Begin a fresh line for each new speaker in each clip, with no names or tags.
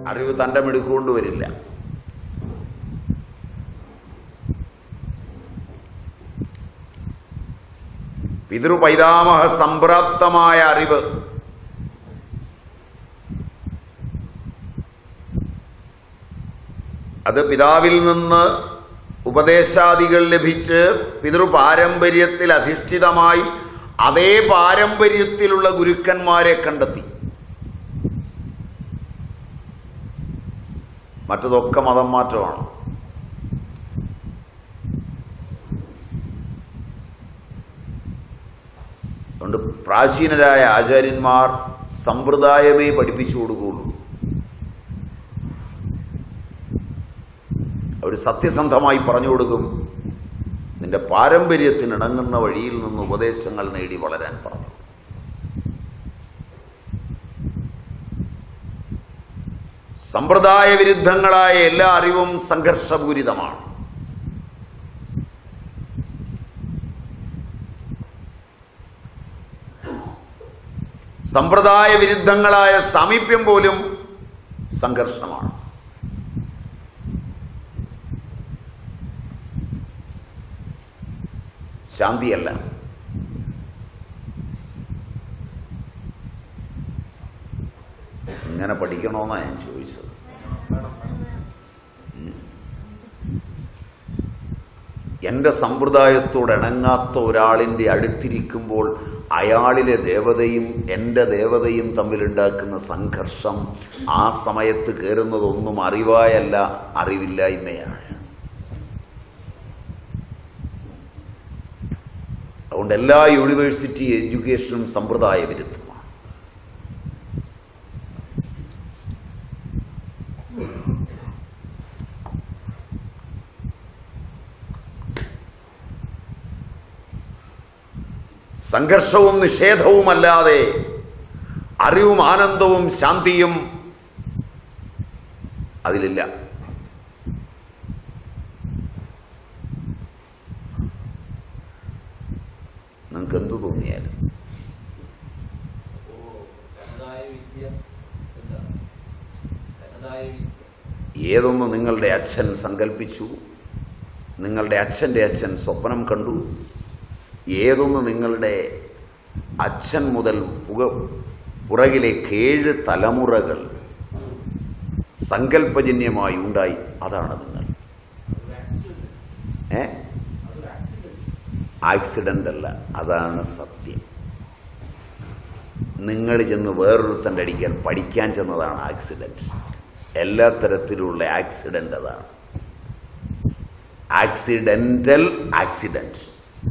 അറിവ് തൻ്റെ മിടുക്കൊണ്ട് വരില്ല. പിതൃപൈതാമഹ സംപ്രാപ്തമായ അറിവ് അത് പിതാവിൽ നിന്ന് ഉപദേശാദികൾ ലഭിച്ച് പിതൃപാരമ്പര്യത്തിൽ അധിഷ്ഠിതമായി അതേ പാരമ്പര്യത്തിലുള്ള ഗുരുക്കന്മാരെ കണ്ടെത്തി. മറ്റതൊക്കെ മതം മാറ്റമാണ്. അതുകൊണ്ട് പ്രാചീനരായ ആചാര്യന്മാർ സമ്പ്രദായമേ പഠിപ്പിച്ചു കൊടുക്കുകയുള്ളൂ. അവർ സത്യസന്ധമായി പറഞ്ഞു കൊടുക്കും. നിന്റെ പാരമ്പര്യത്തിനിണങ്ങുന്ന വഴിയിൽ നിന്ന് ഉപദേശങ്ങൾ നേടി വളരാൻ പറഞ്ഞു. സമ്പ്രദായ വിരുദ്ധങ്ങളായ എല്ലാ അറിവും സംഘർഷപൂരിതമാണ്. സമ്പ്രദായ വിരുദ്ധങ്ങളായ സാമീപ്യം പോലും സംഘർഷമാണ്. ശാന്തിയല്ല. ഇങ്ങനെ പഠിക്കണമെന്നാണ് ഞാൻ ചോദിച്ചത്. എൻ്റെ സമ്പ്രദായത്തോട് ഇണങ്ങാത്ത ഒരാളിൻ്റെ അടുത്തിരിക്കുമ്പോൾ അയാളിലെ ദേവതയും എൻ്റെ ദേവതയും തമ്മിലുണ്ടാക്കുന്ന സംഘർഷം ആ സമയത്ത് കയറുന്നതൊന്നും അറിവായല്ല, അറിവില്ലായ്മയാണ്. അതുകൊണ്ട് എല്ലാ യൂണിവേഴ്സിറ്റി എഡ്യൂക്കേഷനും സമ്പ്രദായ വിരുദ്ധമാണ്. സംഘർഷവും നിഷേധവുമല്ലാതെ അറിവും ആനന്ദവും ശാന്തിയും അതിലില്ല. നിങ്ങൾക്ക് എന്തു തോന്നിയാലും ഏതൊന്ന് നിങ്ങളുടെ അച്ഛൻ സങ്കല്പിച്ചു, നിങ്ങളുടെ അച്ഛൻ്റെ അച്ഛൻ സ്വപ്നം കണ്ടു, ഏതൊന്ന് നിങ്ങളുടെ അച്ഛൻ മുതൽ പുറകിലേക്ക് 7 തലമുറകൾ സങ്കല്പജന്യമായി ഉണ്ടായി, അതാണ് നിങ്ങൾ. ആക്സിഡന്റ് അല്ല, അതാണ് സത്യം. നിങ്ങൾ ചെന്ന് വേറൊരുത്തൻ്റെ അടിക്കാൻ പഠിക്കാൻ ചെന്നതാണ് ആക്സിഡന്റ്. എല്ലാ തരത്തിലുള്ള ആക്സിഡന്റ് അതാണ്. Accidental accident.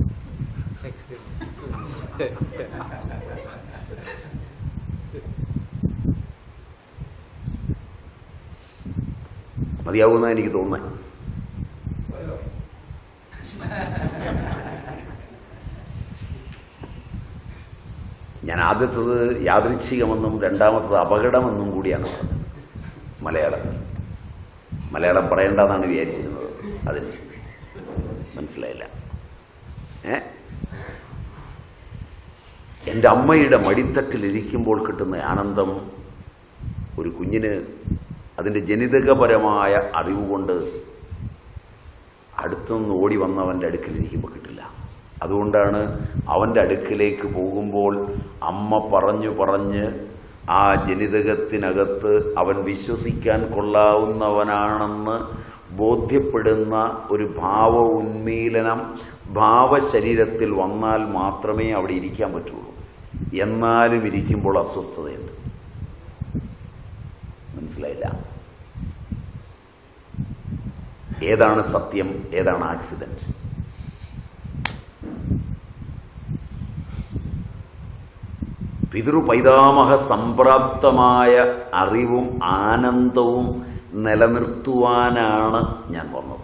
മതിയാവുന്ന എനിക്ക് തോന്നുന്നത്. ഞാൻ ആദ്യത്തത് യാദൃച്ഛികമെന്നും രണ്ടാമത്തത് അപകടമെന്നും കൂടിയാണ് പറഞ്ഞത്. മലയാളം പറയേണ്ടെന്നാണ് വിചാരിച്ചിരുന്നത്. അതിന് മനസ്സിലായില്ല. എൻ്റെ അമ്മയുടെ മടിത്തട്ടിലിരിക്കുമ്പോൾ കിട്ടുന്ന ആനന്ദം ഒരു കുഞ്ഞിന് അതിൻ്റെ ജനിതകപരമായ അറിവുകൊണ്ട് അടുത്തുനിന്ന് ഓടി വന്നവൻ്റെ അടുക്കിലിരിക്കുമ്പോൾ കിട്ടില്ല. അതുകൊണ്ടാണ് അവൻ്റെ അടുക്കിലേക്ക് പോകുമ്പോൾ അമ്മ പറഞ്ഞ് ആ ജനിതകത്തിനകത്ത് അവൻ വിശ്വസിക്കാൻ കൊള്ളാവുന്നവനാണെന്ന് ബോധ്യപ്പെടുന്ന ഒരു ഭാവ ഉന്മീലനം ഭാവശരീരത്തിൽ വന്നാൽ മാത്രമേ അവിടെ ഇരിക്കാൻ പറ്റുള്ളൂ. എന്നാലും ഇരിക്കുമ്പോൾ അസ്വസ്ഥതയുണ്ട്. മനസ്സിലായില്ല? ഏതാണ് സത്യം, ഏതാണ് ആക്സിഡന്റ്? പിതൃപൈതാമഹ സംപ്രാപ്തമായ അറിവും ആനന്ദവും നിലനിർത്തുവാനാണ് ഞാൻ വന്നത്.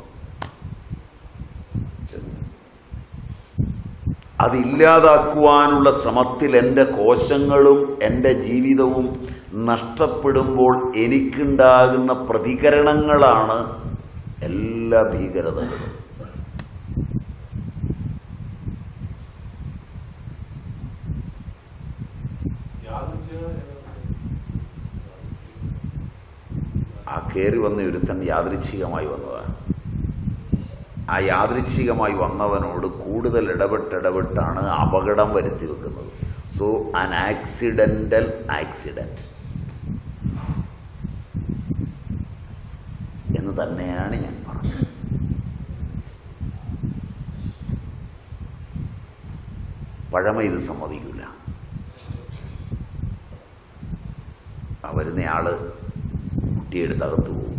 അതില്ലാതാക്കുവാനുള്ള ശ്രമത്തിൽ എൻ്റെ കോശങ്ങളും എൻ്റെ ജീവിതവും നഷ്ടപ്പെടുമ്പോൾ എനിക്കുണ്ടാകുന്ന പ്രതികരണങ്ങളാണ് എല്ലാ ഭീകരതകളും. ആ കയറി വന്ന ഒരുത്തൻ യാദൃച്ഛികമായി വന്നതാണ്. ആ യാദൃച്ഛികമായി വന്നവനോട് കൂടുതൽ ഇടപെട്ടാണ് അപകടം വരുത്തി വെക്കുന്നത്. സോ ആൻ ആക്സിഡന്റൽ ആക്സിഡന്റ് എന്ന് തന്നെയാണ് ഞാൻ പറഞ്ഞത്. പഴമ ഇത് സമ്മതിക്കില്ല. ആ വരുന്നയാള് കുട്ടിയെടുത്ത് അകത്ത് പോകും.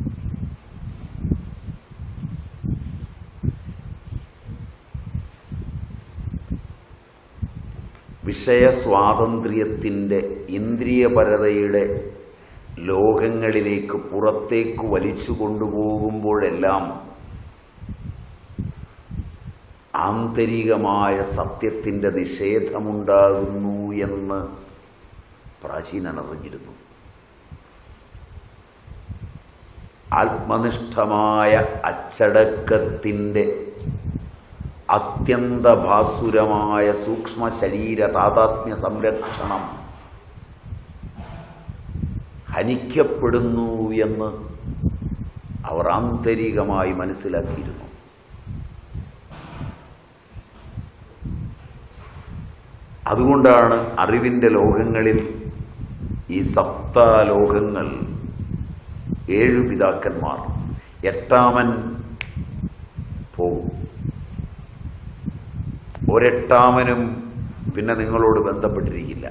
വിഷയസ്വാതന്ത്ര്യത്തിൻ്റെ ഇന്ദ്രിയപരതയുടെ ലോകങ്ങളിലേക്ക് പുറത്തേക്ക് വലിച്ചു കൊണ്ടുപോകുമ്പോഴെല്ലാം ആന്തരികമായ സത്യത്തിൻ്റെ നിഷേധമുണ്ടാകുന്നു എന്ന് പ്രാചീനൻ അറിഞ്ഞിരുന്നു. ആത്മനിഷ്ഠമായ അച്ചടക്കത്തിൻ്റെ അത്യന്തഭാസുരമായ സൂക്ഷ്മ ശരീര താതാത്മ്യ സംരക്ഷണം ഹനിക്കപ്പെടുന്നു എന്ന് അവർ ആന്തരികമായി മനസ്സിലാക്കിയിരുന്നു. അതുകൊണ്ടാണ് അറിവിൻ്റെ ലോകങ്ങളിൽ ഈ സപ്തലോകങ്ങൾ 7 പിതാക്കന്മാർ, 8ാമൻ പോകും. ഒരെട്ടാമനും പിന്നെ നിങ്ങളോട് ബന്ധപ്പെട്ടിരിക്കില്ല.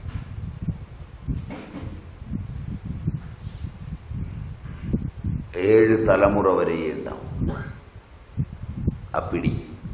ഏഴ് തലമുറ വരെ ഉണ്ടാവും ആ പിടി.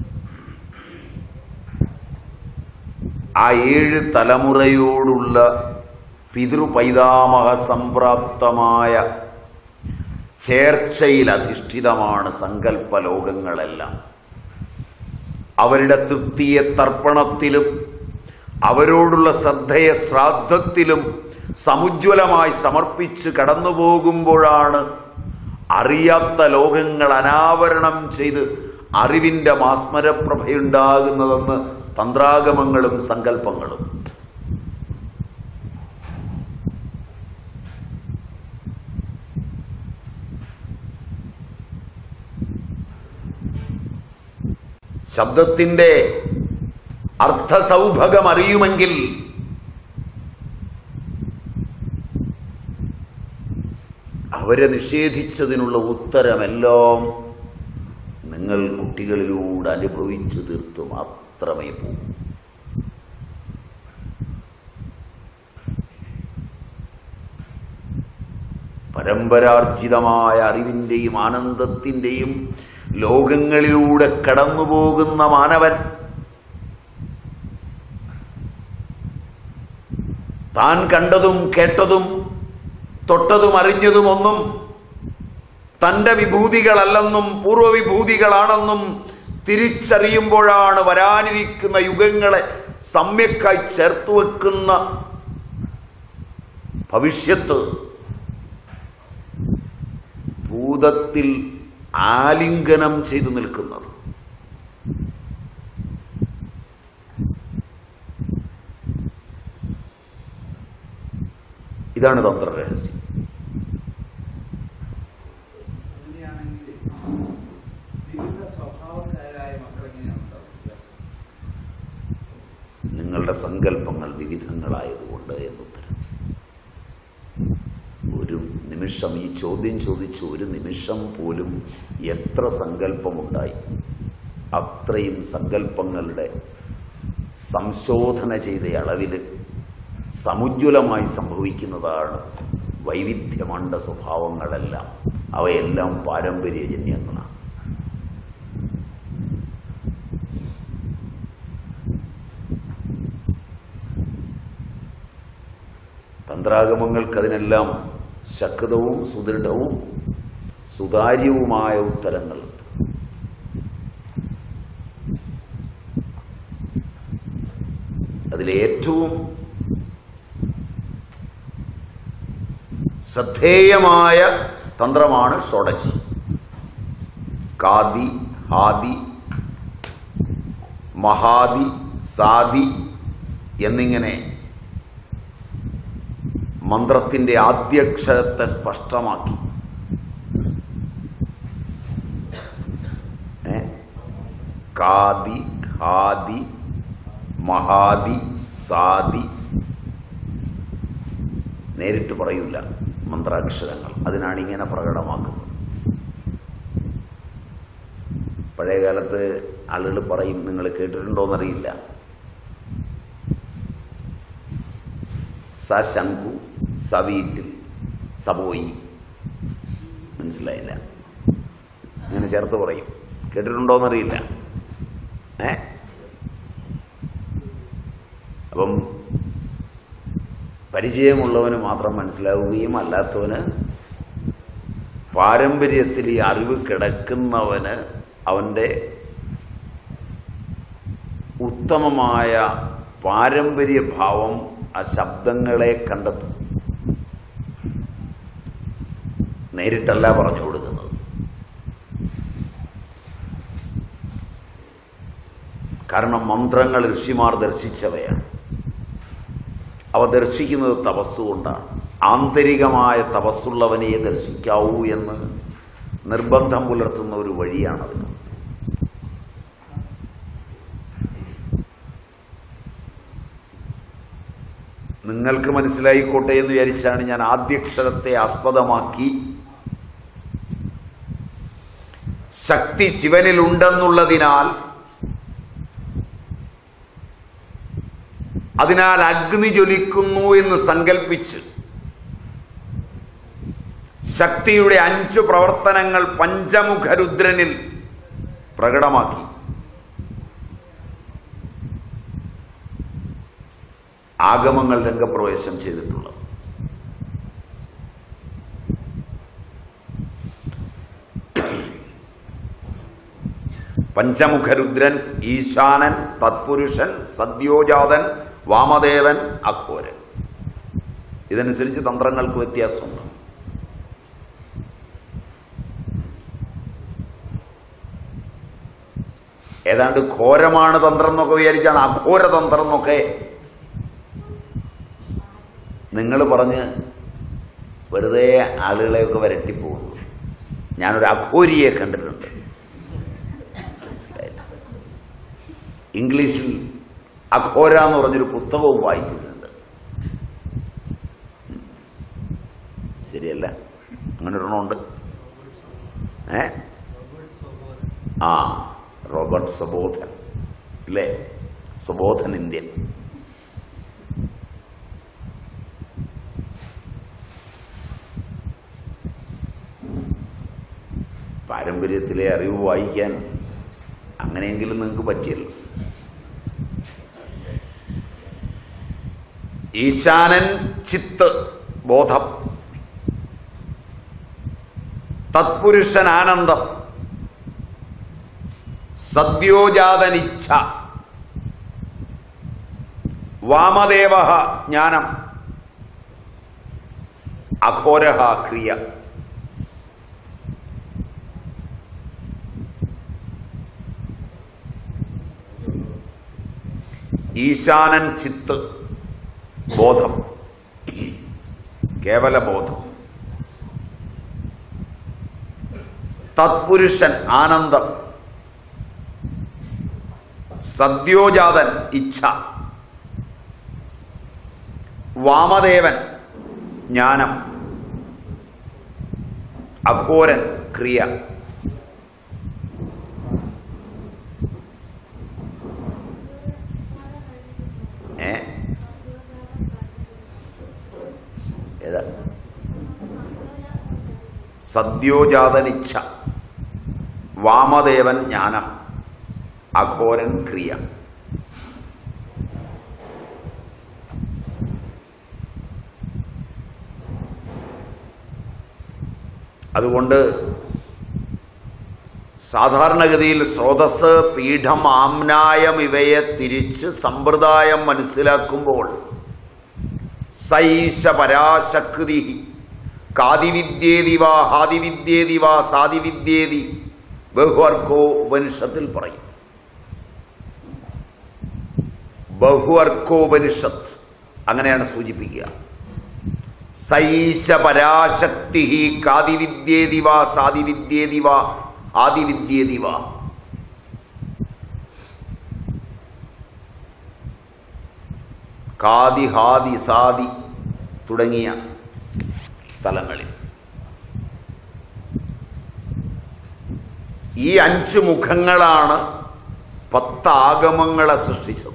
ആ 7 തലമുറയോടുള്ള പിതൃപൈതാമഹ സംപ്രാപ്തമായ ചേർച്ചയിൽ അധിഷ്ഠിതമാണ് സങ്കല്പലോകങ്ങളെല്ലാം. അവരുടെ തൃപ്തിയെ തർപ്പണത്തിലും അവരോടുള്ള ശ്രദ്ധയെ ശ്രാദ്ധത്തിലും സമുജ്വലമായി സമർപ്പിച്ച് കടന്നുപോകുമ്പോഴാണ് അറിയാത്ത ലോകങ്ങൾ അനാവരണം ചെയ്ത് അറിവിൻ്റെ മാസ്മരപ്രഭയുണ്ടാകുന്നതെന്ന് തന്ത്രാഗമങ്ങളും സങ്കല്പങ്ങളും. ശബ്ദത്തിൻ്റെ അർത്ഥസൗഭഗം അറിയുമെങ്കിൽ അവരെ നിഷേധിച്ചതിനുള്ള ഉത്തരമെല്ലാം നിങ്ങൾ കുട്ടികളിലൂടെ അനുഭവിച്ചു തീർത്തു മാത്രമേ പോകൂ. പരമ്പരാർജിതമായ അറിവിൻ്റെയും ആനന്ദത്തിൻ്റെയും ലോകങ്ങളിലൂടെ കടന്നുപോകുന്ന മാനവൻ താൻ കണ്ടതും കേട്ടതും തൊട്ടതും അറിഞ്ഞതുമൊന്നും തൻ്റെ വിഭൂതികളല്ലെന്നും പൂർവ്വവിഭൂതികളാണെന്നും തിരിച്ചറിയുമ്പോഴാണ് വരാനിരിക്കുന്ന യുഗങ്ങളെ സമ്യക്കായി ചേർത്തു വെക്കുന്ന ഭവിഷ്യത്ത് ഭൂതത്തിൽ ആലിംഗനം ചെയ്തു നിൽക്കുന്നത്. ഇതാണ് തന്ത്രരഹസ്യം. നിങ്ങളുടെ സങ്കല്പങ്ങൾ വിവിധങ്ങളായതുകൊണ്ട് എന്നുത്തരം. ഒരു നിമിഷം ഈ ചോദ്യം ചോദിച്ച് ഒരു നിമിഷം പോലും എത്ര സങ്കല്പമുണ്ടായി അത്രയും സങ്കല്പങ്ങളുടെ സംശോധന ചെയ്ത അളവിൽ സമുജ്വലമായി സംഭവിക്കുന്നതാണ് വൈവിധ്യമണ്ഡ സ്വഭാവങ്ങളെല്ലാം. അവയെല്ലാം പാരമ്പര്യജന്യങ്ങളാണ്. തന്ത്രാഗമങ്ങൾക്കതിനെല്ലാം ശക്തവും സുദൃഢവും സുതാര്യവുമായ ഉത്തരങ്ങളുണ്ട്. അതിലേറ്റവും ശ്രദ്ധേയമായ തന്ത്രമാണ് ഷോഡശി. കാദി, ഹാദി, മഹാദി, സാദി എന്നിങ്ങനെ മന്ത്രത്തിന്റെ ആദ്യക്ഷരത്തെ സ്പഷ്ടമാക്കി. കാദി, ഹാദി, മഹാദി, സാദി നേരിട്ട് പറയൂല മന്ത്രാക്ഷരങ്ങൾ. അതിനാണ് ഇങ്ങനെ പ്രകടമാക്കുന്നത്. പഴയകാലത്ത് ആളുകൾ പറയും, നിങ്ങൾ കേട്ടിട്ടുണ്ടോന്നറിയില്ല, സ ശംഖു, സവീറ്റിൽ, സപോയി. മനസ്സിലായില്ല? അങ്ങനെ ചേർത്ത് പറയും. കേട്ടിട്ടുണ്ടോന്നറിയില്ല. അപ്പം പരിചയമുള്ളവന് മാത്രം മനസ്സിലാവുകയും അല്ലാത്തവന്, പാരമ്പര്യത്തിൽ ഈ അറിവ് കിടക്കുന്നവന് അവൻ്റെ ഉത്തമമായ പാരമ്പര്യഭാവം ആ ശബ്ദങ്ങളെ കണ്ടെത്തും. നേരിട്ടല്ല പറഞ്ഞു കൊടുക്കുന്നത്. കാരണം മന്ത്രങ്ങൾ ഋഷിമാർ ദർശിച്ചവയാണ്. അവ ദർശിക്കുന്നത് തപസ്സുകൊണ്ടാണ്. ആന്തരികമായ തപസ്സുള്ളവനെ ദർശിക്കാവൂ എന്ന് നിർബന്ധം പുലർത്തുന്ന ഒരു വഴിയാണതിന്. നിങ്ങൾക്ക് മനസ്സിലായിക്കോട്ടെ എന്ന് വിചാരിച്ചാണ് ഞാൻ ആദ്യക്ഷരത്തെ ആസ്പദമാക്കി ശക്തി ശിവനിലുണ്ടെന്നുള്ളതിനാൽ അഗ്നി ജ്വലിക്കുന്നു എന്ന് സങ്കൽപ്പിച്ച് ശക്തിയുടെ 5 പ്രവർത്തനങ്ങൾ പഞ്ചമുഖരുദ്രനിൽ പ്രകടമാക്കി. ആഗമങ്ങൾ രംഗപ്രവേശം ചെയ്തിട്ടുള്ളത്. പഞ്ചമുഖരുദ്രൻ, ഈശാനൻ, തത്പുരുഷൻ, സദ്യോജാതൻ, വാമദേവൻ, അഘോരൻ. ഇതനുസരിച്ച് തന്ത്രങ്ങൾക്ക് വ്യത്യാസമുണ്ട്. ഏതാണ്ട് ഘോരമാണ് തന്ത്രം എന്നൊക്കെ വിചാരിച്ചാണ് അഘോരതന്ത്രം എന്നൊക്കെ നിങ്ങൾ പറഞ്ഞ് വെറുതെ ആളുകളെയൊക്കെ വരട്ടിപ്പോകുന്നു. ഞാനൊരു അഘോരിയെ കണ്ടിട്ടുണ്ട്. മനസ്സിലായില്ല? ഇംഗ്ലീഷിൽ അഘോര എന്ന് പറഞ്ഞൊരു പുസ്തകവും വായിച്ചിട്ടുണ്ട്. ശരിയല്ല? അങ്ങനെ ഒരെണ്ണമുണ്ട്. റോബർട്ട് സബോധൻ അല്ലേ? സബോധൻ ഇന്ത്യൻ. പാരമ്പര്യത്തിലെ അറിവ് വായിക്കാൻ അങ്ങനെയെങ്കിലും നിങ്ങൾക്ക് പറ്റിയല്ലോ. ഈശാനൻ ചിത്ത് ബോധം, തത്പുരുഷൻ ആനന്ദം, സദ്യോജാതൻ ഇച്ഛ, വാമദേവ ജ്ഞാനം, അഘോര ക്രിയ. ഈശാനൻ ചിത്ത് ബോധം, കേവല ബോധം, തത്പുരുഷൻ ആനന്ദം, സദ്യോജാതൻ ഇച്ഛ, വാമദേവൻ ജ്ഞാനം, അഘോരൻ ക്രിയ. ഏതാ? സദ്യോജാതൻ ഇച്ഛ, വാമദേവൻ ജ്ഞാനം, അഘോരൻ ക്രിയ. അതുകൊണ്ട് സാധാരണഗതിയിൽ സ്രോതസ്, പീഠം, ആമ്നായം ഇവയെ തിരിച്ച് സമ്പ്രദായം മനസ്സിലാക്കുമ്പോൾ സൈഷ പരാശക്തി കാദിവിദ്യേതി വാ ഹാദിവിദ്യേതി വാ സാദിവിദ്യേതി ബഹുവർക്കോ ഉപനിഷത്തിൽ പറയും. ബഹുവർക്കോപനിഷത്ത് അങ്ങനെയാണ് സൂചിപ്പിക്കുക. സൈശ പരാശക്തി കാദിവിദ്യേതിവ സാദിവിദ്യേതിവ ആദിവിദ്യേതിവ. കാദി ഹാദി സാദി തുടങ്ങിയ തലങ്ങളിൽ ഈ 5 മുഖങ്ങളാണ് 10 ആഗമങ്ങളെ സൃഷ്ടിച്ചത്.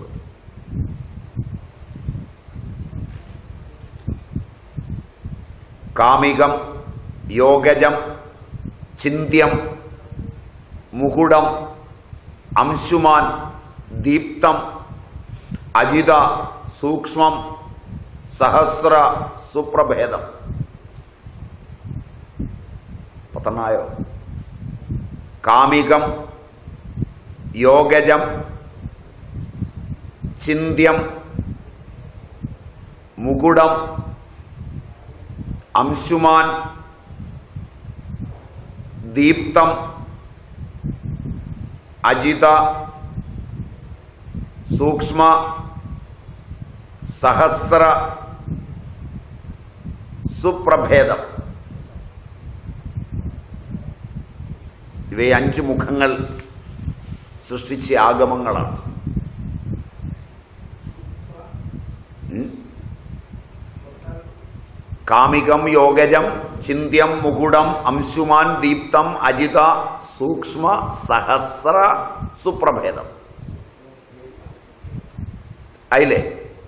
കാമികം, യോഗജം, ചിന്ത്യം, മുകുടം, അംശുമാൻ, ദീപ്തം, അജിത, സൂക്ഷ്മം, സഹസ്ര, സുപ്രഭേദം. 10 കാമികം, യോഗജം, ചിന്ത്യം, മുകുടം, അംശുമാൻ, ദീപ്തം, അജിത, സൂക്ഷ്മ, സഹസ്ര, സുപ്രഭേദം. ഇവയെ 5 മുഖങ്ങൾ സൃഷ്ടിച്ച ആഗമങ്ങളാണ്. കാമികം, യോഗജം, ചിന്ത്യം, മുകുടം, അംശുമാൻ, ദീപ്തം, അജിത, സൂക്ഷ്മ, സഹസ്ര, സുപ്രഭേദം. ആയില്ലേ?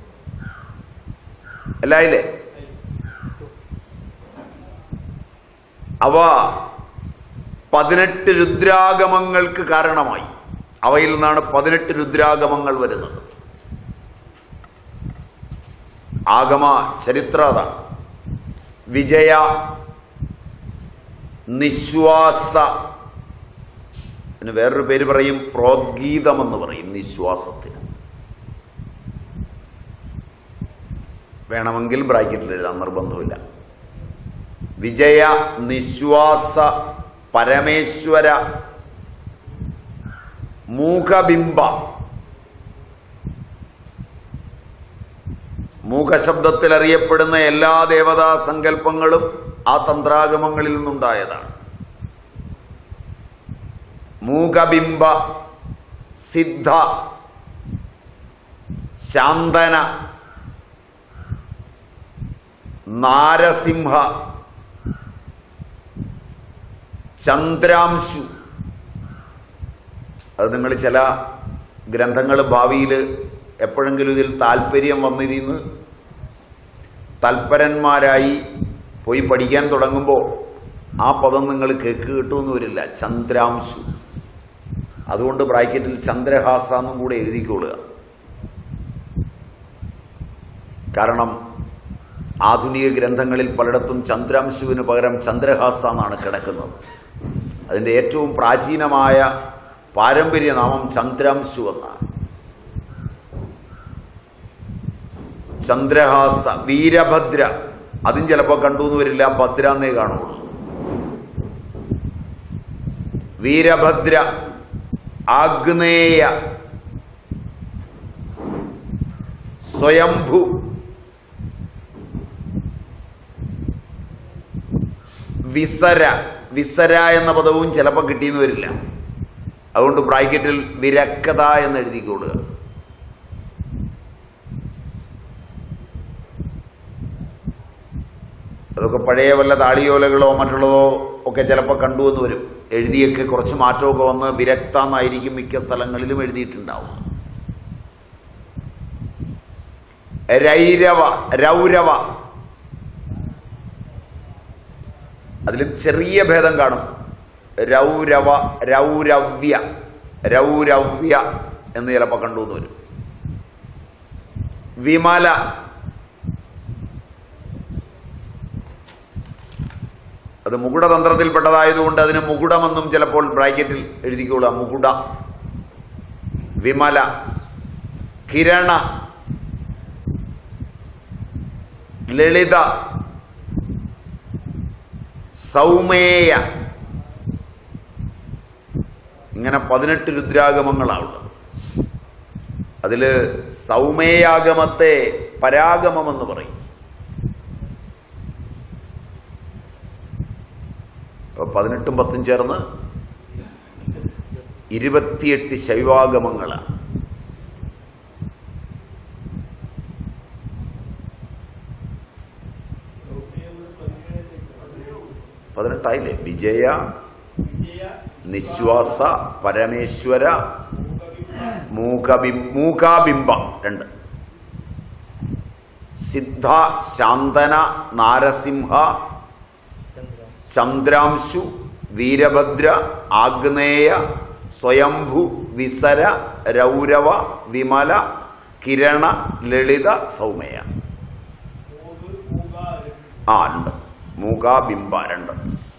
അല്ല ആയില്ലേ? അവ 18 രുദ്രാഗമങ്ങൾക്ക് കാരണമായി. അവയിൽ നിന്നാണ് 18 രുദ്രാഗമങ്ങൾ വരുന്നത്. ആഗമ ചരിത്ര അതാണ്. വിജയ, നിശ്വാസ, വേറൊരു പേര് പറയും പ്രോദ്ഗീതമെന്ന് പറയും നിശ്വാസത്തിന്. വേണമെങ്കിൽ ബ്രാക്കറ്റിൽ എഴുതാം, നിർബന്ധമില്ല. വിജയ, നിശ്വാസ, പരമേശ്വര, മൂകബിംബ. മൂകശബ്ദത്തിൽ അറിയപ്പെടുന്ന എല്ലാ ദേവതാ സങ്കല്പങ്ങളും ആ തന്ത്രാഗമങ്ങളിൽ നിന്നുണ്ടായതാണ്. മൂകബിംബ, സിദ്ധ, ശാന്തന, നാരസിംഹ, ചന്ദ്രാംശു. അത് നിങ്ങൾ ചില ഗ്രന്ഥങ്ങൾ ഭാവിയിൽ എപ്പോഴെങ്കിലും ഇതിൽ താല്പര്യം വന്നിരുന്ന് തൽപരന്മാരായി പോയി പഠിക്കാൻ തുടങ്ങുമ്പോൾ ആ പദം നിങ്ങൾ കിട്ടുമെന്ന് വരില്ല. ചന്ദ്രാംശു. അതുകൊണ്ട് ബ്രാക്കറ്റിൽ ചന്ദ്രഹാസ എന്നും കൂടെ എഴുതിക്കൊള്ളുക. കാരണം ആധുനിക ഗ്രന്ഥങ്ങളിൽ പലയിടത്തും ചന്ദ്രാംശുവിന് പകരം ചന്ദ്രഹാസ എന്നാണ് കിടക്കുന്നത്. അതിൻ്റെ ഏറ്റവും പ്രാചീനമായ പാരമ്പര്യ നാമം ചന്ദ്രാംശു എന്നാണ്. ചന്ദ്രഹാസ. വീരഭദ്ര, അതും ചിലപ്പോൾ കണ്ടുവെന്ന് വരില്ല, ഭദ്ര എന്നേ കാണുള്ളൂ. വീരഭദ്ര, ആഗ്നേയ, സ്വയംഭു, വിസര. വിസര എന്ന പദവും ചിലപ്പോൾ കിട്ടിയെന്ന് വരില്ല. അതുകൊണ്ട് ബ്രാക്കറ്റിൽ വിരക്കത എന്ന് എഴുതിക്കൊള്ളുക. അതൊക്കെ പഴയ വല്ല താളിയോലകളോ മറ്റുള്ളതോ ഒക്കെ ചിലപ്പോൾ കണ്ടുവെന്ന് വരും. എഴുതിയൊക്കെ കുറച്ച് മാറ്റമൊക്കെ വന്ന് വിരക്ത എന്നായിരിക്കും മിക്ക സ്ഥലങ്ങളിലും എഴുതിയിട്ടുണ്ടാവും. രൈരവ, രൗരവ, അതിലും ചെറിയ ഭേദം കാണും. രൗരവ, രൗരവ്യ, രൗരവ്യ എന്ന് ചിലപ്പോൾ കണ്ടുവെന്ന് വരും. വിമല, അത് മുകുടതന്ത്രത്തിൽപ്പെട്ടതായതുകൊണ്ട് അതിന് മുകുടമെന്നും ചിലപ്പോൾ ബ്രാക്കറ്റിൽ എഴുതിക്കൊള്ളുക. മുകുട. വിമല. കിരണ, ലളിത, സൗമേയ. ഇങ്ങനെ 18 രുദ്രാഗമങ്ങളാണുള്ളത്. അതില് സൗമേയാഗമത്തെ പരാഗമമെന്ന് പറയും. 18ഉം 10ഉം ചേർന്ന് 28 ശൈവാഗമങ്ങളാണ്. പതിനെട്ടായില്ലേ? വിജയ, നിശ്വാസ, പരമേശ്വര, മൂകാബിംബ 2, സിദ്ധ, ശാന്തന, നാരസിംഹ, ചന്ദ്രാംശു, വീരഭദ്ര, ആഗ്നേയ, സ്വയംഭു, വിസര, രൗരവ, വിമല, കിരണ, ലളിത, സൗമ്യ. ഉണ്ട്. മൂകാബിംബ 2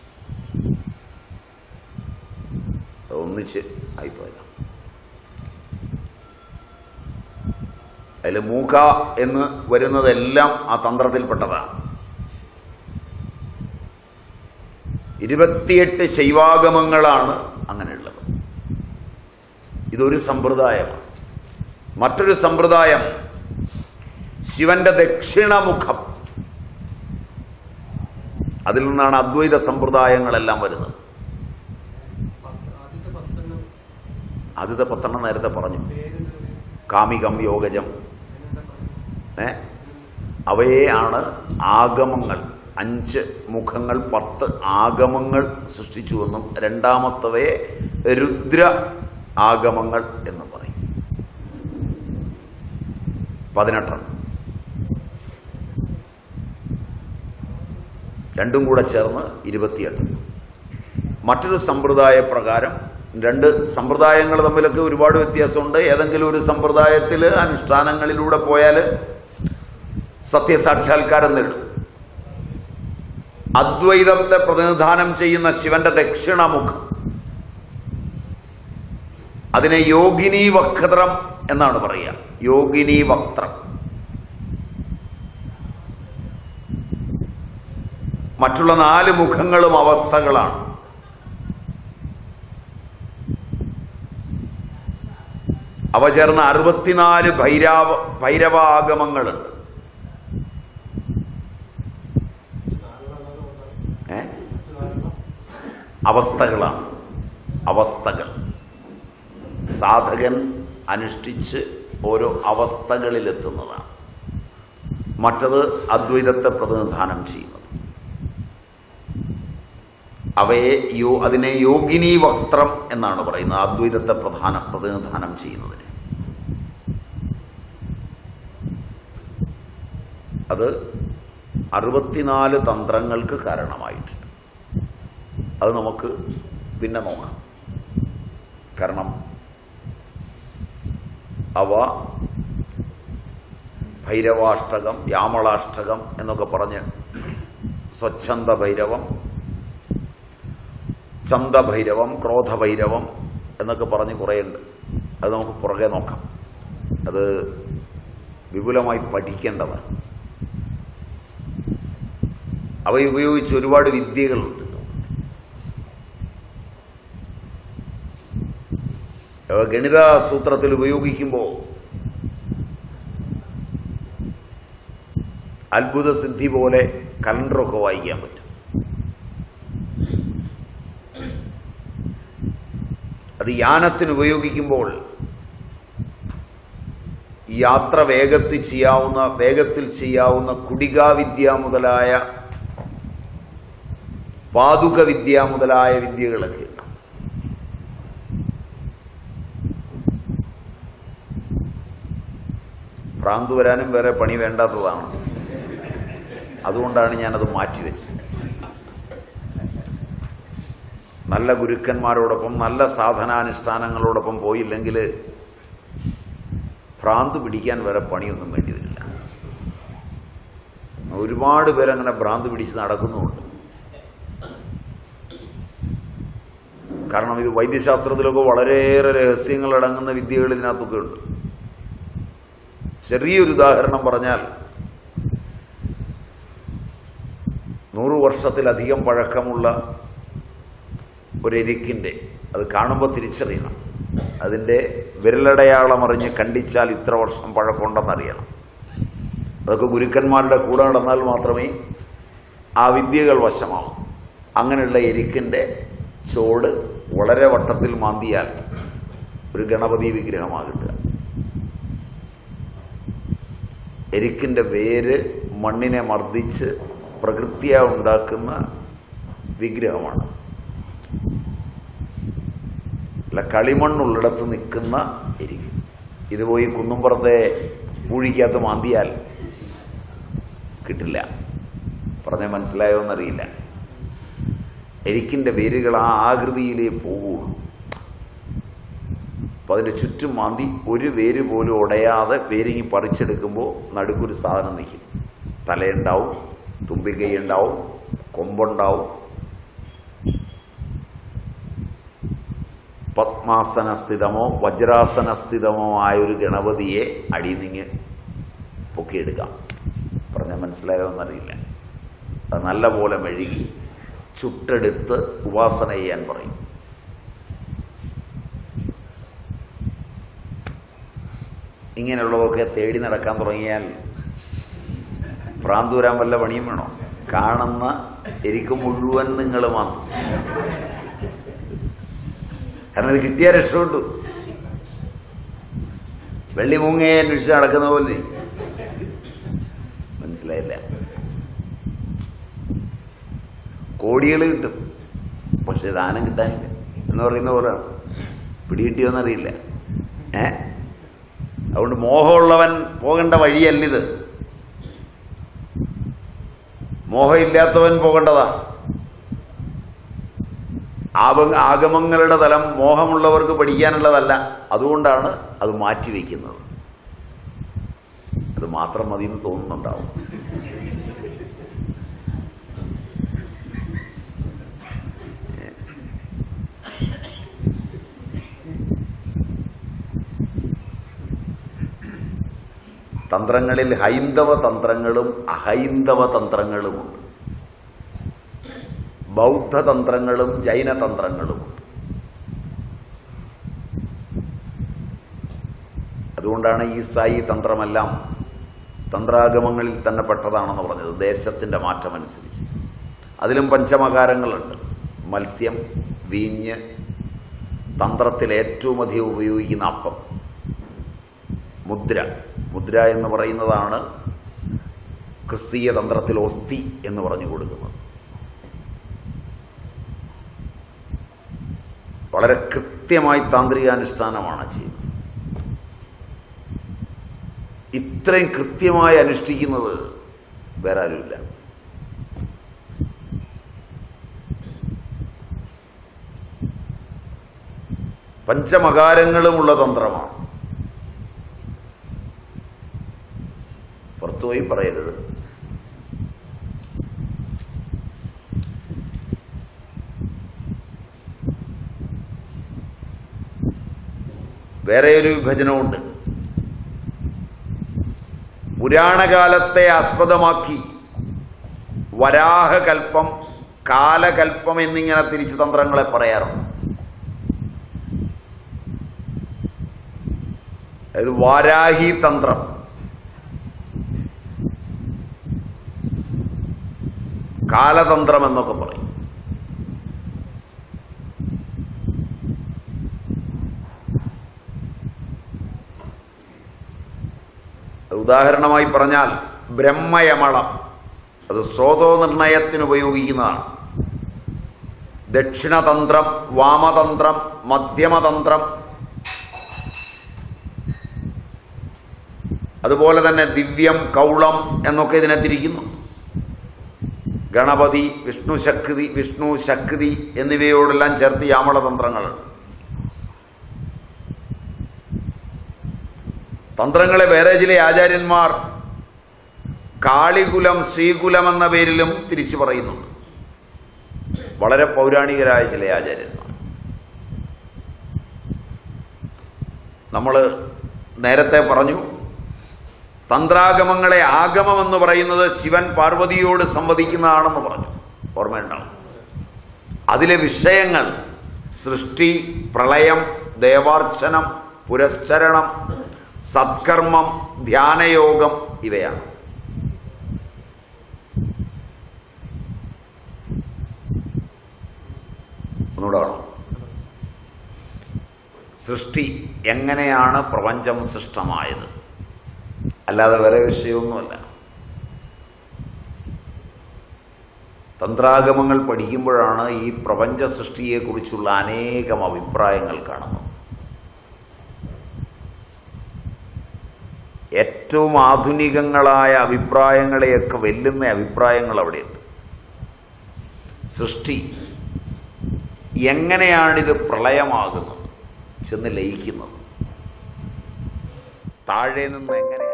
ഒന്നിച്ച് ആയിപ്പോയതാണ്. അതിൽ മൂക എന്ന് വരുന്നതെല്ലാം ആ തന്ത്രത്തിൽപ്പെട്ടതാണ്. 28 ശൈവാഗമങ്ങളാണ് അങ്ങനെയുള്ളത്. ഇതൊരു സമ്പ്രദായമാണ്. മറ്റൊരു സമ്പ്രദായം ശിവന്റെ ദക്ഷിണമുഖം. അതിൽ നിന്നാണ് അദ്വൈത സമ്പ്രദായങ്ങളെല്ലാം വരുന്നത്. ആദ്യത്തെ 10 നേരത്തെ പറഞ്ഞു. കാമികം, യോഗജം, അവയെയാണ് ആഗമങ്ങൾ. 5 മുഖങ്ങൾ 10 ആഗമങ്ങൾ സൃഷ്ടിച്ചുവെന്നും രണ്ടാമത്തവയെ രുദ്ര ആഗമങ്ങൾ എന്നും പറയും. 18 രണ്ടും കൂടെ ചേർന്ന് 28. മറ്റൊരു സമ്പ്രദായ പ്രകാരം 2 സമ്പ്രദായങ്ങൾ തമ്മിലൊക്കെ ഒരുപാട് വ്യത്യാസമുണ്ട്. ഏതെങ്കിലും ഒരു സമ്പ്രദായത്തിൽ അനുഷ്ഠാനങ്ങളിലൂടെ പോയാൽ സത്യസാക്ഷാത്കാരം നേടും. അദ്വൈതത്തെ പ്രതിനിധാനം ചെയ്യുന്ന ശിവന്റെ ദക്ഷിണമുഖം, അതിനെ യോഗിനി വക്രം എന്നാണ് പറയുക. യോഗിനി വക്രം. മറ്റുള്ള 4 മുഖങ്ങളും അവസ്ഥകളാണ്. അവ ചേർന്ന് 64 ഭൈരവാഗമങ്ങളുണ്ട്. അവസ്ഥകളാണ്. അവസ്ഥകൾ സാധകൻ അനുഷ്ഠിച്ച് ഓരോ അവസ്ഥകളിലെത്തുന്നതാണ്. മറ്റത് അദ്വൈതത്തെ പ്രതിനിധാനം ചെയ്യുന്നത്. അതിനെ യോഗിനി വക്രം എന്നാണ് പറയുന്നത്. അദ്വൈതത്തെ പ്രതിനിധാനം ചെയ്യുന്നതിന് അത് 64 തന്ത്രങ്ങൾക്ക് കാരണമായിട്ടുണ്ട്. അത് നമുക്ക് പിന്നെ നോക്കാം. കാരണം അവ ഭൈരവാഷ്ടകം, യാമളാഷ്ടകം എന്നൊക്കെ പറഞ്ഞ് സ്വച്ഛന്ദ ഭൈരവം, ചന്ദഭൈരവം, ക്രോധഭൈരവം എന്നൊക്കെ പറഞ്ഞ് കുറേയുണ്ട്. അത് നമുക്ക് പുറകെ നോക്കാം. അത് വിപുലമായി പഠിക്കേണ്ടതാണ്. അവ ഉപയോഗിച്ച് ഒരുപാട് വിദ്യകളുണ്ട്. ഗണിത സൂത്രത്തിൽ ഉപയോഗിക്കുമ്പോൾ അത്ഭുത സിദ്ധി പോലെ കലണ്ടറൊക്കെ വായിക്കാൻ പറ്റും. അത് യാനത്തിന് ഉപയോഗിക്കുമ്പോൾ യാത്ര വേഗത്തിൽ ചെയ്യാവുന്ന കുടികാവിദ്യ മുതലായ പാതുകവിദ്യ മുതലായ വിദ്യകളൊക്കെ ഉണ്ട്. ഭ്രാന്ത് വരാനും വേറെ പണി വേണ്ടാത്തതാണ്. അതുകൊണ്ടാണ് ഞാനത് മാറ്റിവെച്ചത്. നല്ല ഗുരുക്കന്മാരോടൊപ്പം നല്ല സാധനാനുഷ്ഠാനങ്ങളോടൊപ്പം പോയില്ലെങ്കിൽ ഭ്രാന്ത് പിടിക്കാൻ വേറെ പണിയൊന്നും വേണ്ടി വരില്ല. ഒരുപാട് പേരങ്ങനെ ഭ്രാന്ത് പിടിച്ച് നടക്കുന്നുമുണ്ട്. കാരണം ഇത് വൈദ്യശാസ്ത്രത്തിലൊക്കെ വളരെയേറെ രഹസ്യങ്ങളടങ്ങുന്ന വിദ്യകൾ ഇതിനകത്തൊക്കെ ഉണ്ട്. ചെറിയൊരു ഉദാഹരണം പറഞ്ഞാൽ 100 വർഷത്തിലധികം പഴക്കമുള്ള ഒരെരിക്കിൻ്റെ, അത് കാണുമ്പോൾ തിരിച്ചറിയണം, അതിൻ്റെ വിരലടയാളം അറിഞ്ഞ് കണ്ടിച്ചാൽ ഇത്ര വർഷം പഴക്കമുണ്ടെന്നറിയണം. അതൊക്കെ ഗുരുക്കന്മാരുടെ കൂടെ നടന്നാൽ മാത്രമേ ആ വിദ്യകൾ വശമാവും. അങ്ങനെയുള്ള എരിക്കിൻ്റെ ചോട് വളരെ വട്ടത്തിൽ മാന്തിയാൽ ഒരു ഗണപതി വിഗ്രഹമാകിട്ടുക. എരിക്കിൻ്റെ വേര് മണ്ണിനെ മർദ്ദിച്ച് പ്രകൃതിയാ ഉണ്ടാക്കുന്ന വിഗ്രഹമാണ്. അല്ല, കളിമണ്ണുള്ളിടത്ത് നിൽക്കുന്ന എരിക്ക്. ഇത് പോയി കുന്നുംപുറത്തെ പൂഴിക്കകത്ത് മാന്തിയാൽ കിട്ടില്ല. പറഞ്ഞ മനസ്സിലായോ എന്നറിയില്ല. എരിക്കിൻ്റെ വേരുകൾ ആ ആകൃതിയിലേ പോവുള്ളൂ. അപ്പം അതിൻ്റെ ചുറ്റും മാന്തി ഒരു വേര് പോലും ഉടയാതെ വേരിങ്ങി പറിച്ചെടുക്കുമ്പോൾ നടുക്കൊരു സാധനം നിൽക്കും. തലയുണ്ടാവും, തുമ്പിക്കൈ ഉണ്ടാവും, കൊമ്പുണ്ടാവും. പത്മാസനസ്ഥിതമോ വജ്രാസനസ്ഥിതമോ ആയൊരു ഗണപതിയെ അടിനിങ്ങ് പൊക്കിയെടുക്കാം. പറഞ്ഞാൽ മനസ്സിലായോ എന്നറിയില്ല. അത് നല്ല പോലെ മെഴുകി ചുട്ടെടുത്ത് ഉപാസന ചെയ്യാൻ പറയും. ഇങ്ങനെയുള്ളതൊക്കെ തേടി നടക്കാൻ തുടങ്ങിയാൽ ഭ്രാന്ത് വരാൻ വല്ല പണിയും വേണോ? കാണുന്ന എരിക്ക് മുഴുവൻ നിങ്ങൾ മാത്രം. കാരണം ഇത് കിട്ടിയാൽ രക്ഷപ്പെട്ടു. വെള്ളിമൂങ്ങയെ അന്വേഷിച്ച് നടക്കുന്ന പോലെ. മനസ്സിലായില്ല? കോടികൾ കിട്ടും, പക്ഷെ ദാനം കിട്ടാനില്ല എന്ന് പറയുന്ന പോലെയാണ്. പിടികിട്ടിയോന്നറിയില്ല. അതുകൊണ്ട് മോഹമുള്ളവൻ പോകേണ്ട വഴിയല്ലിത്. മോഹമില്ലാത്തവൻ പോകേണ്ടതാ. ആഗമങ്ങളുടെ തലം മോഹമുള്ളവർക്ക് പഠിക്കാനുള്ളതല്ല. അതുകൊണ്ടാണ് അത് മാറ്റിവെക്കുന്നത്. അത് മാത്രം മതി എന്ന് തോന്നുന്നുണ്ടാവും. തന്ത്രങ്ങളിൽ ഹൈന്ദവ തന്ത്രങ്ങളും അഹൈന്ദവ തന്ത്രങ്ങളുമുണ്ട്. ബൗദ്ധതന്ത്രങ്ങളും ജൈനതന്ത്രങ്ങളുമുണ്ട്. അതുകൊണ്ടാണ് ഈസായി തന്ത്രമെല്ലാം തന്ത്രാഗമങ്ങളിൽ തന്നെ പെട്ടതാണെന്ന് പറഞ്ഞത്, ദേശത്തിൻ്റെ മാറ്റമനുസരിച്ച്. അതിലും പഞ്ചമകാരങ്ങളുണ്ട്. മത്സ്യം, വീഞ്ഞ്, തന്ത്രത്തിൽ ഏറ്റവും അധികം ഉപയോഗിക്കുന്ന അപ്പം, മുദ്ര. മുദ്ര എന്ന് പറയുന്നതാണ് ക്രിസ്തീയ തന്ത്രത്തിൽ ഒസ്തി എന്ന് പറഞ്ഞു കൊടുക്കുന്നത്. വളരെ കൃത്യമായി താന്ത്രികാനുഷ്ഠാനമാണ് ചെയ്യുന്നത്. ഇത്രയും കൃത്യമായി അനുഷ്ഠിക്കുന്നത് വേറെ ആരുമില്ല. പഞ്ചമകാരങ്ങളുമുള്ള തന്ത്രമാണ്. പുറത്തുപോയി പറയരുത്. വേറെ ഒരു വിഭജനമുണ്ട്. പുരാണകാലത്തെ ആസ്പദമാക്കി വരാഹകൽപ്പം, കാലകൽപ്പം എന്നിങ്ങനെ തിരിച്ചു തന്ത്രങ്ങളെ പറയാറുണ്ട്. അതായത് വാരാഹി തന്ത്രം, കാലതന്ത്രം എന്നൊക്കെ പറയും. ഉദാഹരണമായി പറഞ്ഞാൽ ബ്രഹ്മയമളം, അത് സ്രോതോനിർണയത്തിന് ഉപയോഗിക്കുന്നതാണ്. ദക്ഷിണതന്ത്രം, വാമതന്ത്രം, മധ്യമതന്ത്രം, അതുപോലെ തന്നെ ദിവ്യം, കൗളം എന്നൊക്കെ ഇതിനെ തിരിക്കുന്നു. ഗണപതി, വിഷ്ണു ശക്തി എന്നിവയോടെല്ലാം ചേർത്ത് യാമളതന്ത്രങ്ങളുണ്ട്. തന്ത്രങ്ങളെ വേറെ ചില ആചാര്യന്മാർ കാളികുലം, ശ്രീകുലം എന്ന പേരിലും തിരിച്ചു പറയുന്നുണ്ട്. വളരെ പൗരാണികരായ ചില ആചാര്യന്മാർ. നമ്മൾ നേരത്തെ പറഞ്ഞു, തന്ത്രാഗമങ്ങളെ ആഗമമെന്ന് പറയുന്നത് ശിവൻ പാർവതിയോട് സംവദിക്കുന്നതാണെന്ന് പറഞ്ഞു, ഓർമ്മയുണ്ടാവും. അതിലെ വിഷയങ്ങൾ സൃഷ്ടി, പ്രളയം, ദേവാർച്ചനം, പുരസ്ചരണം, സത്കർമ്മം, ധ്യാനയോഗം ഇവയാണ്. ഒന്നുകൂടെ വേണം. സൃഷ്ടി, എങ്ങനെയാണ് പ്രപഞ്ചം സൃഷ്ടമായത്, അല്ലാതെ വേറെ വിഷയമൊന്നുമല്ല. തന്ത്രാഗമങ്ങൾ പഠിക്കുമ്പോഴാണ് ഈ പ്രപഞ്ച സൃഷ്ടിയെക്കുറിച്ചുള്ള അനേകം അഭിപ്രായങ്ങൾ കാണുന്നത്. ഏറ്റവും ആധുനികങ്ങളായ അഭിപ്രായങ്ങളെയൊക്കെ വെല്ലുന്ന അഭിപ്രായങ്ങൾ അവിടെയുണ്ട്. സൃഷ്ടി, എങ്ങനെയാണിത് പ്രളയമാകുന്നത്, ചെന്ന് ലയിക്കുന്നത്, താഴെ നിന്ന് എങ്ങനെ